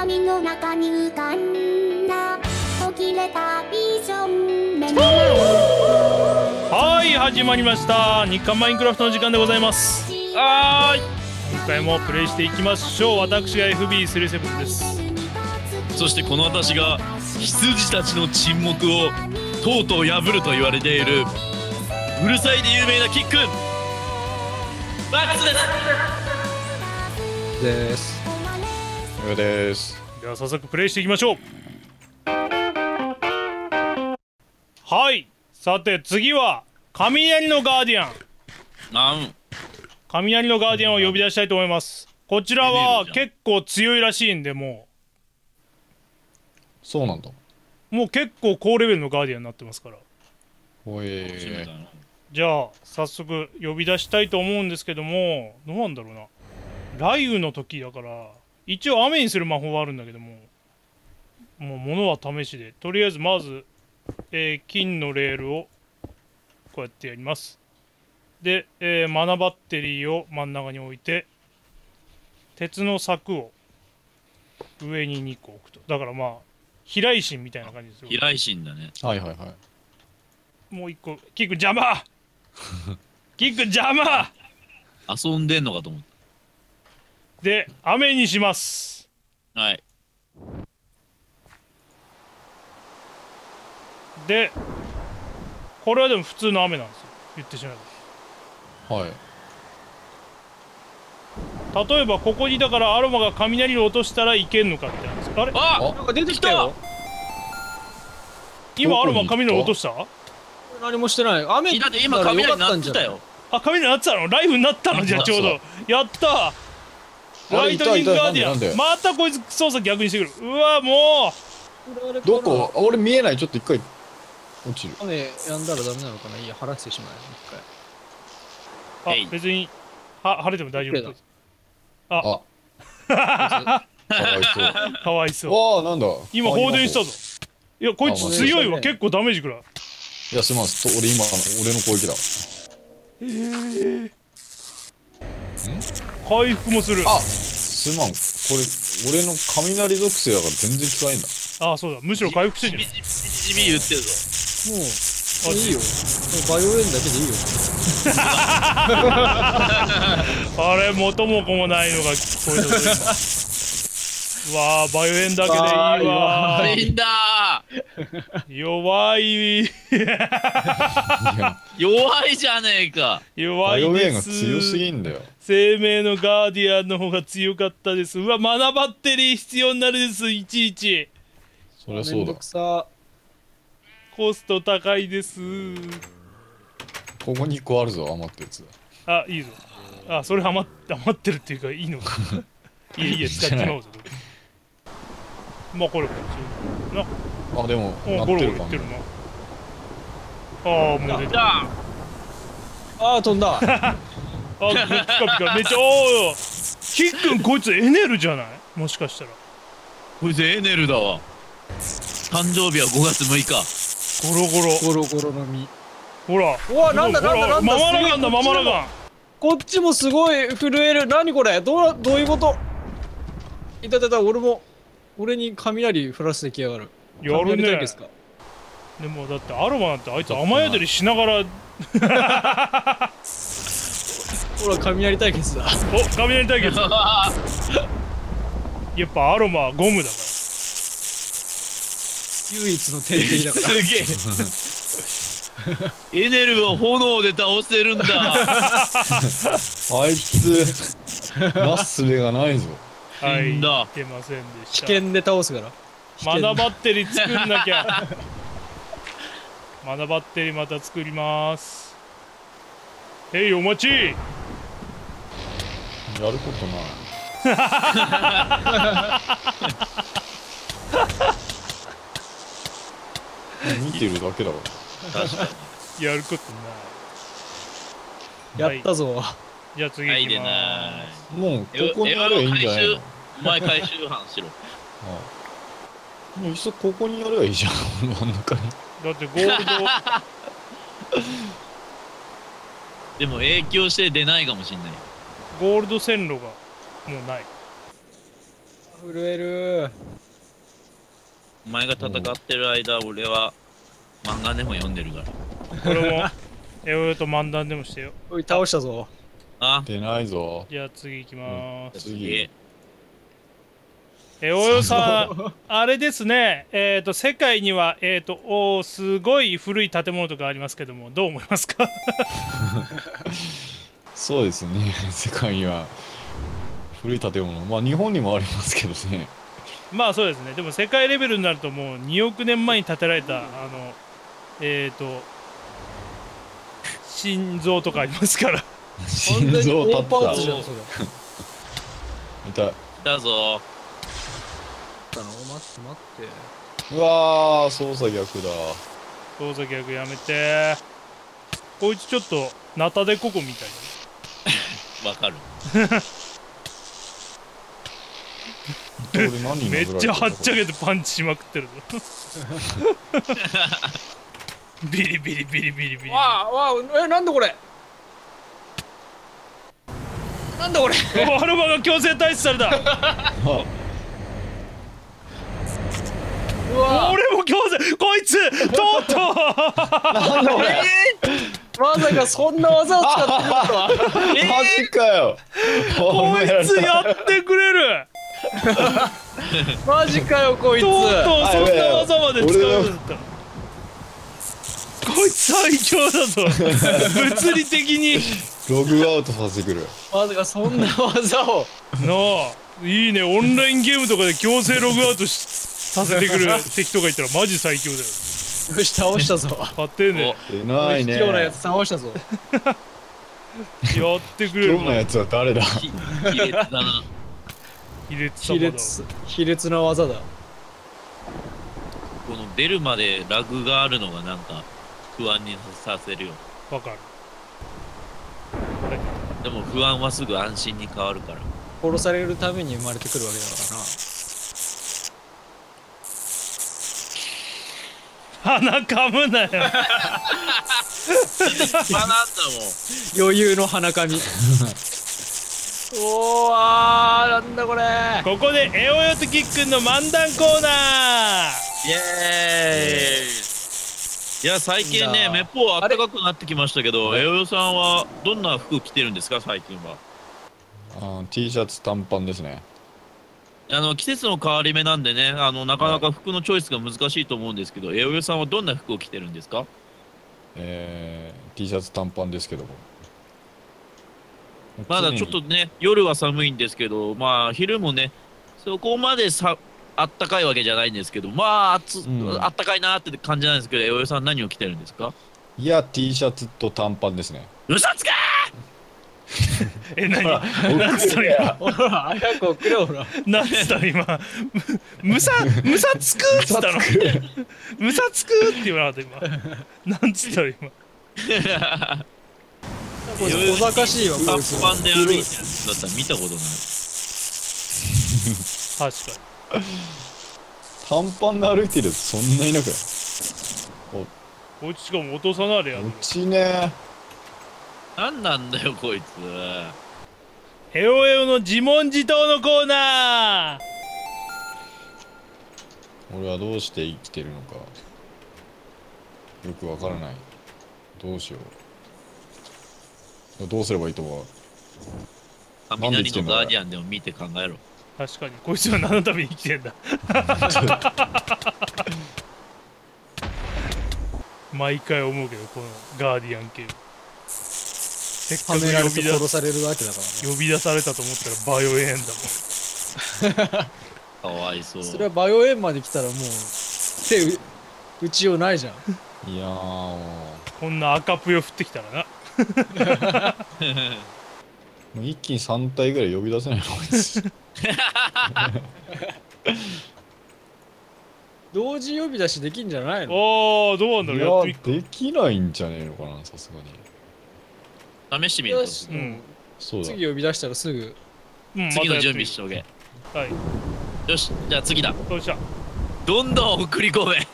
闇の中に浮かんだ途切れたビジョン目の前。 はい、始まりました日刊マインクラフトの時間でございます。今回もプレイしていきましょう。私が FB37 です。 そしてこの私が羊たちの沈黙をとうとう破ると言われているうるさいで有名なキックンバックスです。 上です。 では早速プレイしていきましょう。はい、さて次は雷のガーディアン。雷のガーディアンを呼び出したいと思います。こちらは結構強いらしいんで、もそうなんだ。 う結構高レベルのガーディアンになってますから。じゃあ早速呼び出したいと思うんですけども、どうなんだろうな。雷雨の時だから一応雨にする魔法はあるんだけども、もう物は試しで、とりあえずまず、金のレールをこうやってやります。で、マナバッテリーを真ん中に置いて、鉄の柵を上に2個置くと。だからまあ飛来神みたいな感じですよ。 飛来神だね。 はいはいはい。 もう1個。キック邪魔キック邪魔。 遊んでんのかと思っで、雨にします。 た。はい。 で、これはでも普通の雨なんですよ、言ってしまえはい。 ば。例えばここにだからアロマが雷を落としたらいけんのかみたいなんです。あれ、 なんか出てきたよ。 今アロマ雷を落とした？ 何もしてない。雨だって今雷鳴ってたよ。 あ、雷鳴ってたの？ライフになったの？じゃあちょうどやったー。ライトニングガーディアン。またこいつ操作逆にしてくる。うわもうどこ？俺見えない。ちょっと一回落ちる。 雨やんだらダメなのかな。いいや、晴らしてしまえ。 う、あ、別に晴れても大丈夫です。 かわいそう。 かわいそう。 わあ、なんだ。 今放電したぞ。いや、こいつ強いわ。結構ダメージくらい。 いや、すまん。俺今俺の攻撃だ。 回復もする。 あ、すまん。これ俺の雷属性だから全然使えんだ。 あ、そうだ。むしろ回復してんじゃん。 ジビ言ってるぞ。 もういいよ。バイオレンだけでいいよ。 あれ、元も子もないのが聞こえたぞ今。わあ、バイオエンだけでいいわー。 いいんだ弱い。 弱いじゃねえか。 弱いです。 バイオエンが強すぎんだよ。 生命のガーディアンの方が強かったです。うわ、マナバッテリー必要になるです。いちいちそりゃそうだ。 コスト高いです。 ここに1個あるぞ、余ったやつ。 あ、いいぞ。あ、それ余ってるっていうかいいのか。いい使っちまおうぞ。まあこれな。 あ、でもゴロゴロいってるな。ああ、もう出た。 ああ、飛んだ。 あ、ピカピカ、めっちゃ、おー、キックンこいつエネルじゃない？もしかしたら。 こいつエネルだわ。誕生日は5月6日。 ゴロゴロの実。 ほら。 うわ、なんだ。 ママラガンだ、ママラガン。 こっちもすごい震える。何これ？どういうこと？いた、俺に雷降らせてきやがる。 やるね。 でもだってアロマなんてあいつ雨宿りしながら。 ほら、雷対決だ。 お、雷対決。やっぱアロマはゴムだから。 唯一の天敵だから。 すげえ。エネルを炎で倒せるんだ。 あいつなすすべがないぞ。 はい、いだけませんでした。 危険で倒すから。 マナバッテリー作んなきゃ。マナバッテリーまた作ります。へい、お待ち。 やることない。見てるだけだから。 確かに。 やることない。 やったぞ。 じゃあ次行きまーす。 もうここにやればいいんじゃないの？ お前回収班しろ。 もういっそここにやればいいじゃん。真ん中に。 だってゴールド。 でも影響して出ないかもしんない。 ゴールド線路がもうない。 震える。 お前が戦ってる間、俺は漫画でも読んでるから。 これもエオヨと漫談でもしてよ。 おい、倒したぞ。 あ、 出ないぞ。 じゃあ次行きまーす。 次。 エオヨさん、あれですね、世界には、すごい古い建物とかありますけども、どう思いますか？ そうですね。世界には古い建物。まあ日本にもありますけどね。 まあそうですね、でも世界レベルになるともう2億年前に建てられた、心臓とかありますから。 心臓立大パーっツじゃん、それ。 た。痛い。 だぞ。 待って。 うわー、操作逆だ。 操作逆やめて。こいつちょっとナタデココみたいわかる。 俺何にめっちゃはっちゃけ。 けてパンチしまくってるぞ。ビリビリビリビリビリ。 わあ、なんだこれ。なんだこれ。 アルバが強制退出された。 うわ俺も強制、こいつとうとまさかそんな技を使ってくるとは。 マジかよ。 うこいつやってくれる。 マジかよ、こいつ。 とうとうそんな技まで使うんだった。こいつ最強だぞ。物理的にログアウトさせてくる。 まさかそんな技を。 なあ、いいね。オンラインゲームとかで強制ログアウトさせてくる敵とかいたらマジ最強だよ。 よし、倒したぞ。 勝てんね。 出ないね。 卑怯なやつ倒したぞ。 やってくれる今日のやつは誰だ。 卑劣だな。 卑劣様だ。 卑劣な技だ。 この出るまでラグがあるのがなんか不安にさせるよ。 わかる。 でも不安はすぐ安心に変わるから。 殺されるために生まれてくるわけだからな。 鼻かむなよ。 まあなんだもん。 余裕の鼻かみ。おー、なんだこれ。 ここでエオヨとキックンの漫談コーナー。 イエーイ。いや最近ねめっぽう暖かくなってきましたけど、エオヨさんはどんな服着てるんですか最近は。 T シャツ短パンですね。 季節の変わり目なんでね、なかなか服のチョイスが難しいと思うんですけど、エオヨさんはどんな服を着てるんですか？ T シャツ短パンですけども。 まだちょっとね夜は寒いんですけど、まあ昼もねそこまであったかいわけじゃないんですけど、まああったかいなーって感じなんですけど、エオヨさん何を着てるんですか？ いや、T シャツと短パンですね。 嘘つか何なんつった今。 ほら、早く送れ、ほら。 なんつった今。むさつくっつったの。むさつくって言わなかった今。なんつった今。 こいつ小賢しいわ、こいつ。 短パンで歩いてるやつだったら見たことない。 確かに。 短パンで歩いてるやつそんないなくない？ こいつしかも落とさないでやる。 うちね。 なんなんだよこいつ。 エオエオの自問自答のコーナー。 俺はどうして生きてるのかよくわからない。どうしよう。どうすればいいと思う？ 雷のガーディアンでも見て考えろ。 確かにこいつは何のために生きてんだ。毎回思うけどこのガーディアン系せっかくはめられて殺されるわけだからね。 呼び出されたと思ったらバイオエンだもん。 かわいそう。 それはバイオエンまで来たらもう手打ちようないじゃん。 いやーもこんな赤ぷよ降ってきたらな。 う一気に3体ぐらい呼び出せないのこいつ。 同時呼び出しできんじゃないの？ ああどうなんだいろう。やってみっか。 やできないんじゃねえのかな、さすがに。 試してみると。 よし、 うんそうだ。 次呼び出したらすぐ。 うん次の準備ししとけ。 はい。 よし、じゃあ次だ。 どうした。 どんどん送り込め。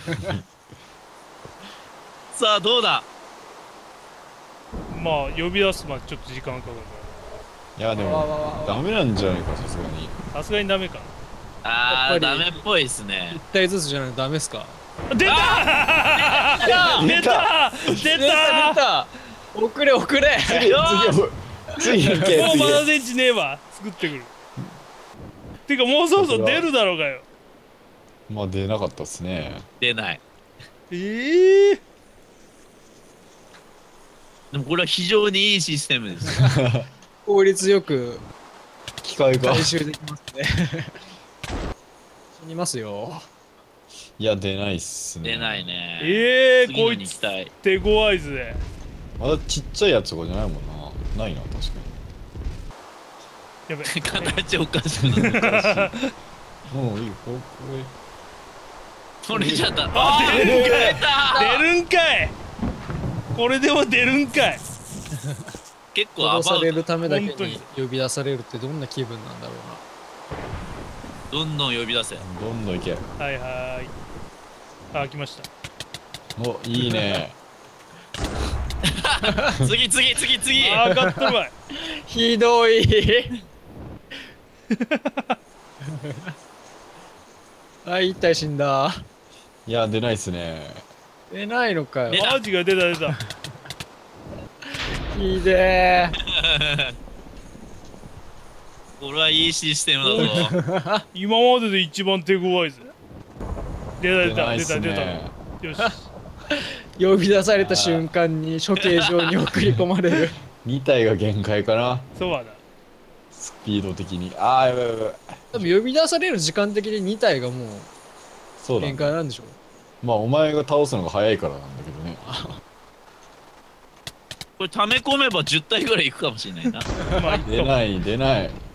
さあどうだ。 まあ呼び出すまでちょっと時間かかるかいやでもダメなんじゃないか、さすがに。 ら。さすがにダメか。 あー、 やっぱりダメっぽいですね。 1体ずつじゃないとダメっすか？ 出た出た出出たた遅れ遅れ次行けもう次まだ電池ねえわ。作ってくる。てかもうそろそろ出るだろうがよ。 まあ出なかったっすね。 出ない。 ええでもこれは非常にいいシステムです。 効率よく機械が回収できますね。死にますよ。 いや出ないっすね。 出ないね。次のええこいつに期待。 手強いぜ。 まだちっちゃいやつとかじゃないもんな。ないな確かやべ形おかしくなった。 に。もういいよこ取れちゃった。 あ出るんかい出た。 出るんかい。これでも出るんかい。 結構アバウト。 殺されるためだけ本当にに呼び出されるってどんな気分なんだろうな。 どんどん呼び出せ。 どんどんいけ。 はいはーい。あ来ました。 おいいね。 次次次次。 あ上がっとるわい。 ひどい。あ、一体死んだ。 いや出ないっすね。 出ないのかよ。 出たマジが出た出た。 ひでこれはいいシステムだぞ。 今までで一番手強いぜ。出た出出ないったす出た出ね。 た。よし。 ー。呼び出された瞬間に処刑場に送り込まれる。 2体が限界かな。 そうだ。 スピード的に。ああやばいやばい。 多分呼び出される時間的に2体がもそうだ、 う限界なんでしょ。 まあお前が倒すのが早いからなんだけどね。 これ溜め込めば10体ぐらいいくかもしれないな。 まあいっと。 出ない出ない。 こ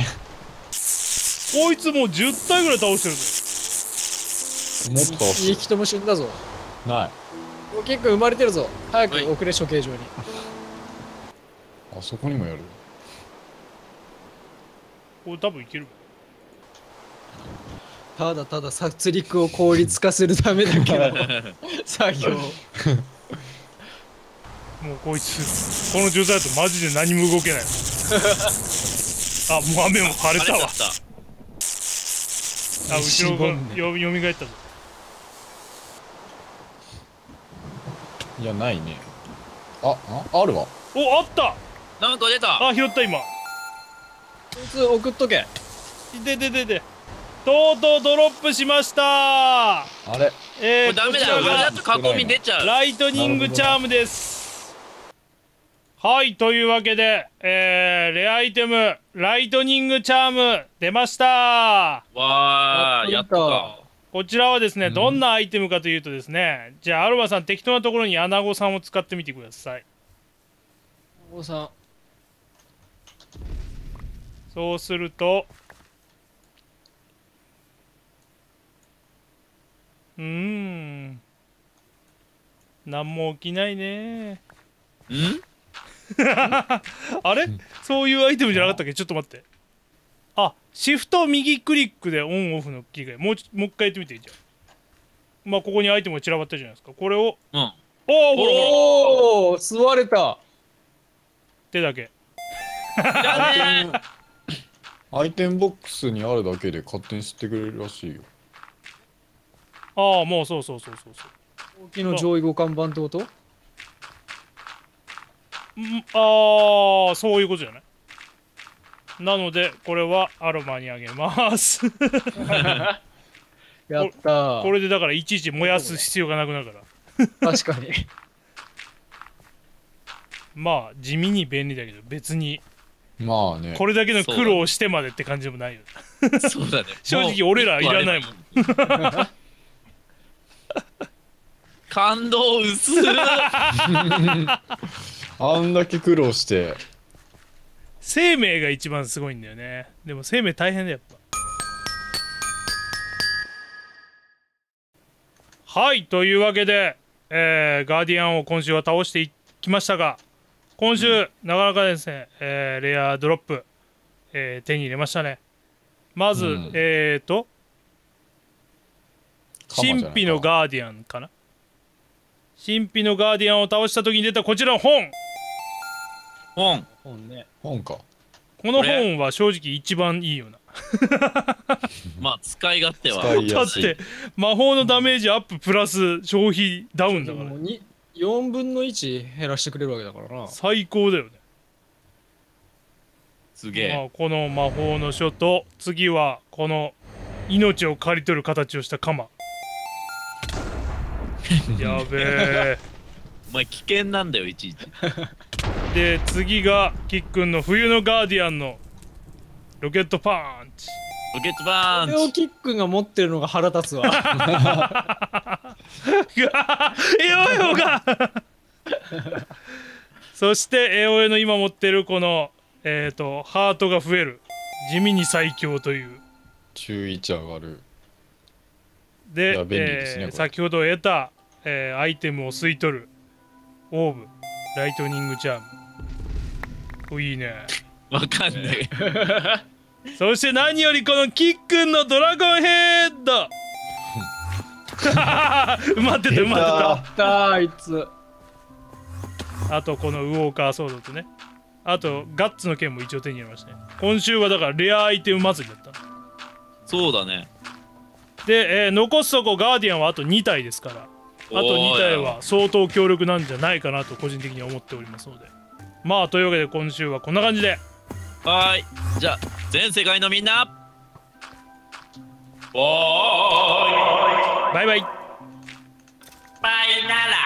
いつもう10体ぐらい倒してるぜ。 もっと倒 2匹とも死んだぞ。 ない。 結構生まれてるぞ。早はいく送れ処刑場に。 あそこにもやる。 これ多分いける。 ただただ殺戮を効率化するためだけの作業。 もうこいつこの状態だとマジで何も動けない。あもう雨も晴れたわ。 晴れちゃっあ後ろがよみがえったぞ。 いやないね。ああるわ。 おあったた。なんか出た。 あ拾った今。 こいつ送っとけ。 でとうとうドロップしましたあれこれダメだよ。これだこちと囲み出ちゃう。 ライトニングチャームです。はいというわけで、レアアイテムライトニングチャーム出ました。 わー、やっとか。 こちらはですね、どんなアイテムかというとですね、じゃあアルバさん適当なところにアナゴさんを使ってみてください。 お坊さん。 そうするとなんも起きないね。 んあれそういうアイテムじゃなかったっけ。ちょっと待って。あシフト右クリックでオンオフの切り替え。もう一回やってみて。じゃあまあここにアイテムが散らばったじゃないですか。これをうん。 おおほらほらおお、吸われた。 手だけ。 だねアイテムボックスにあるだけで勝手に吸ってくれるらしいよ。 ああもうそう大きの上位互換版ってこと？ ああそういうことじゃない。なのでこれはアロマにあげますやったー。 これでだからいちいち燃やす必要がなくなるから確かに。 まあ地味に便利だけど別にまあね。 これだけの苦労をしてまでって感じでもないよ。 そうだね。 正直俺らいらないもん。 感動薄っ。 あんだけ苦労して生命が一番すごいんだよね。でも生命大変だよやっぱ。はいというわけで、ガーディアンを今週は倒していきましたが、今週、なかなかですね、レアドロップ、手に入れましたね。まず、 うん神秘のガーディアンかな。神秘のガーディアンを倒した時に出たこちらの本。 本。 本ね。 本か。 この本は正直一番いいよな。 まあ使い勝手は使いやすいだって魔法のダメージアッププラス消費ダウンだからもう4分の1減らしてくれるわけだからな。 最高だよね。 すげえ。 この魔法の書と次はこの命を刈り取る形をした鎌やべえ。 お前危険なんだよいちいち。 で次がキックンの冬のガーディアンのロケットパンチ。 ロケットバこれをーンチ。 キックが持ってるのが腹立つわ。 うわエオエオがそしてエオエの今持ってるこのハートが増える地味に最強という中1上がる。いでや便利ですねこれ先ほど得た、アイテムを吸い取るオーブライトニングチャーム。おいいね。 わかんねえ。 そして何よりこのキックンのドラゴンヘッド埋まってた埋まってあいつ。 た。あとこのウォーカーソードとね、あとガッツの剣も一応手に入れましたね。今週はだからレアアイテム祭りだった。 そうだね。 で、残すとこガーディアンはあと2体ですから、あと2体は相当強力なんじゃないかなと個人的には思っておりますので、まあというわけで今週はこんな感じで。 はーい。じゃあ全世界のみんなバイバイ。 バイなら